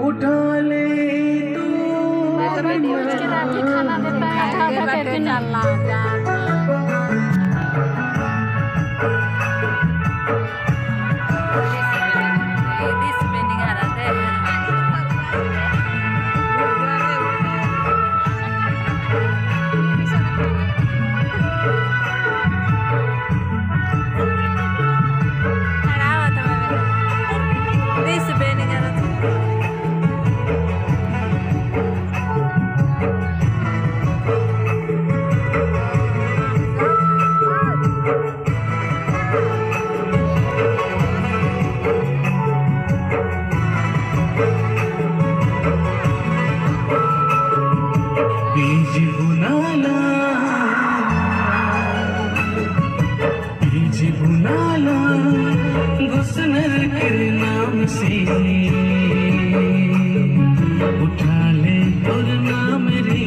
उठा ले तू खाना देता है चलना बीज बुनाला गुस्नर के नाम से उठा ले और नाम रे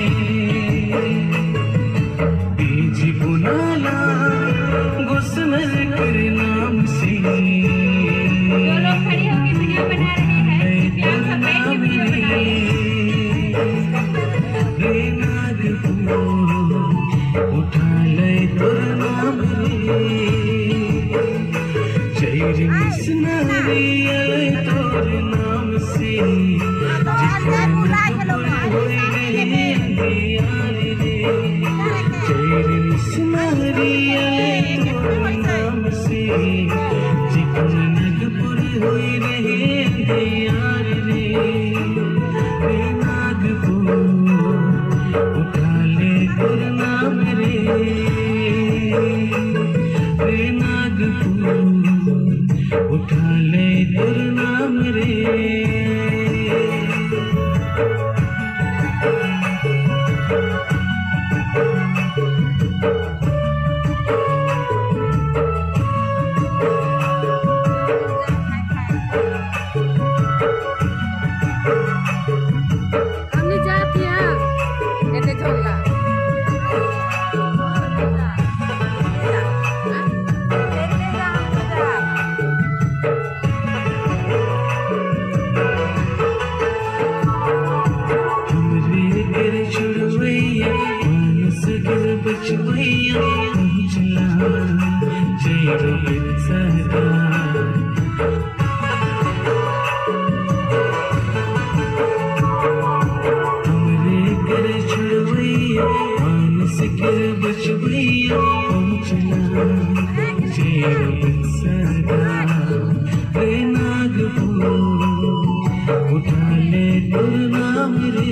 बीज बुनाला गुस्नर के नाम से उठा ले तोर नाम रे चैरी मिसनारी तोर नाम से चैरी मिसनारी तोर नाम से जिकर नगपुर होई रे यार रे नागपुर उठा ले तोर नाम रे नागपुर उठा ले तोर नाम रे बचवैया पहुँचला जैरो सदा हमरे घर छुड़वैया मानस गिर बचवैया पहुँचला जैरो सदा रे नागपुर उठा ले तोर नाम रे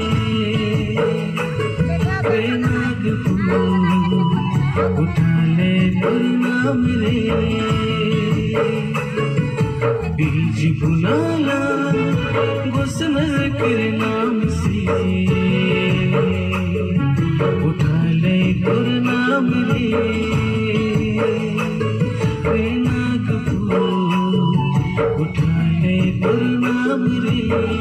उठा ले तोर नाम रे बीज बुनाला गुस्नर के नाम से उठा ले तोर नाम रे नागपुर उठा ले तोर नाम रे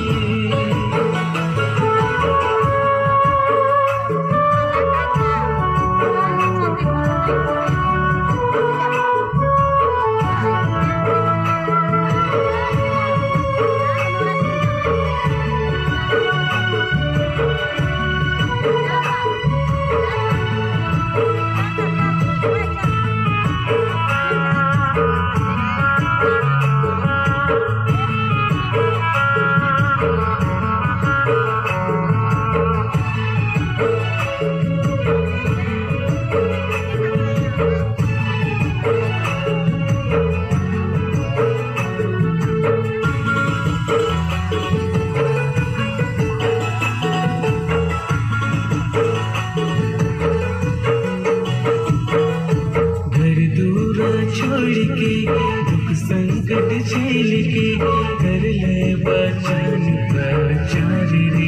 छोड़ के दुख संकट झेल के कर ले बचन प्रचार रे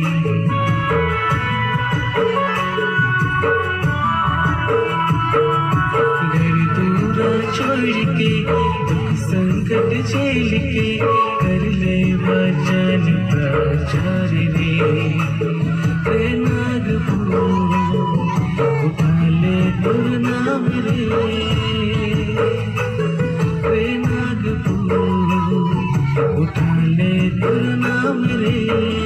घर दूरा छोड़ के दुख संकट झेल के कर ले बचन प्रचार रे नागपुर उठा ले तोर नाम रे नागपुर उठा ले तोर नाम मेरे